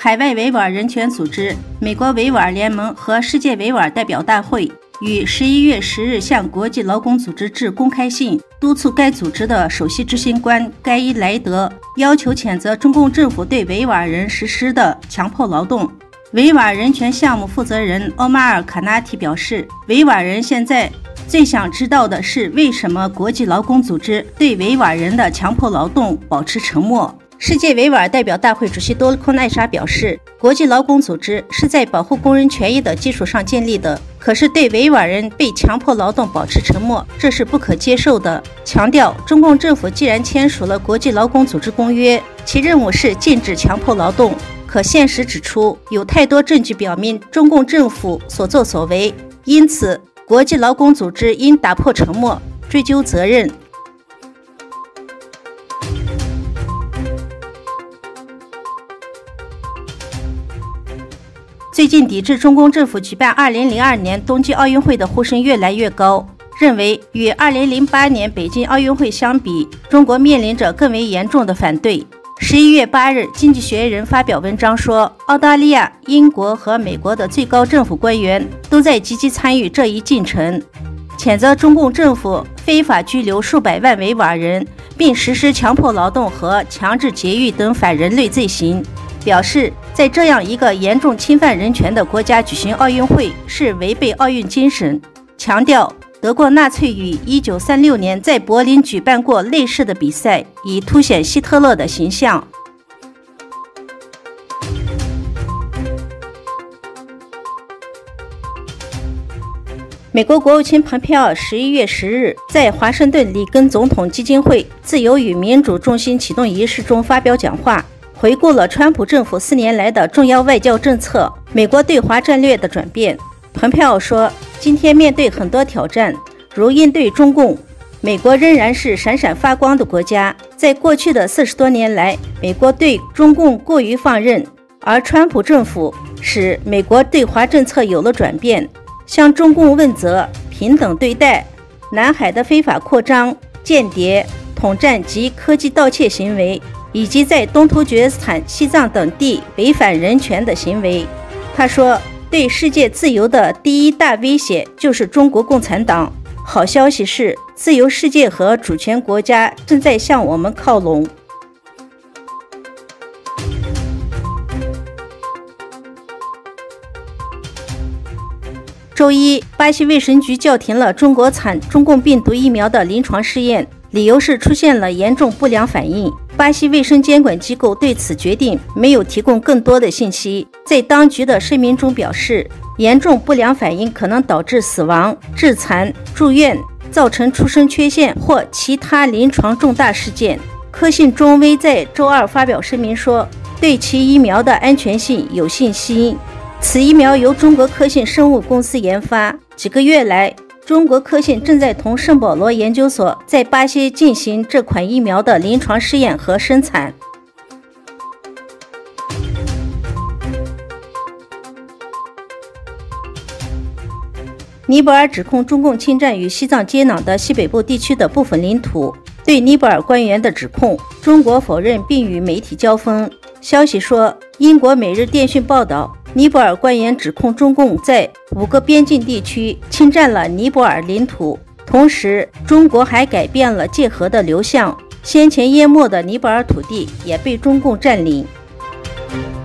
海外维吾尔人权组织、美国维吾尔联盟和世界维吾尔代表大会于11月10日向国际劳工组织致公开信，督促该组织的首席执行官盖伊莱德要求谴责中共政府对维吾尔人实施的强迫劳动。维吾尔人权项目负责人欧马尔·卡纳提表示，维吾尔人现在最想知道的是为什么国际劳工组织对维吾尔人的强迫劳动保持沉默。世界维吾尔代表大会主席多库奈沙表示，国际劳工组织是在保护工人权益的基础上建立的，可是对维吾尔人被强迫劳动保持沉默，这是不可接受的。强调中共政府既然签署了国际劳工组织公约，其任务是禁止强迫劳动。可现实指出，有太多证据表明中共政府所作所为，因此国际劳工组织应打破沉默，追究责任。最近抵制中共政府举办2002年冬季奥运会的呼声越来越高，认为与2008年北京奥运会相比，中国面临着更为严重的反对。11月8日，《经济学人》发表文章说，澳大利亚、英国和美国的最高政府官员都在积极参与这一进程，谴责中共政府非法拘留数百万维吾尔人，并实施强迫劳动和强制劫狱等反人类罪行，表示在这样一个严重侵犯人权的国家举行奥运会是违背奥运精神，强调德国纳粹于1936年在柏林举办过类似的比赛，以凸显希特勒的形象。美国国务卿蓬佩奥11月10日在华盛顿里根总统基金会自由与民主中心启动仪式中发表讲话，回顾了川普政府4年来的重要外交政策、美国对华战略的转变。蓬佩奥说，今天面对很多挑战，如应对中共，美国仍然是闪闪发光的国家。在过去的40多年来，美国对中共过于放任，而川普政府使美国对华政策有了转变，向中共问责、平等对待、南海的非法扩张、间谍、统战及科技盗窃行为，以及在东突厥斯坦、西藏等地违反人权的行为。他说，对世界自由的第一大威胁就是中国共产党。好消息是，自由世界和主权国家正在向我们靠拢。周一，巴西卫生局叫停了中国产中共病毒疫苗的临床试验，理由是出现了严重不良反应。巴西卫生监管机构对此决定没有提供更多的信息。在当局的声明中表示，严重不良反应可能导致死亡、致残、住院，造成出生缺陷或其他临床重大事件。科信中微在周二发表声明说，对其疫苗的安全性有信心。此疫苗由中国科信生物公司研发。几个月来，中国科信正在同圣保罗研究所在巴西进行这款疫苗的临床试验和生产。尼泊尔指控中共侵占与西藏接壤的西北部地区的部分领土。对尼泊尔官员的指控，中国否认并与媒体交锋。消息说，英国《每日电讯》报道，尼泊尔官员指控中共在5个边境地区侵占了尼泊尔领土，同时中国还改变了界河的流向，先前淹没的尼泊尔土地也被中共占领。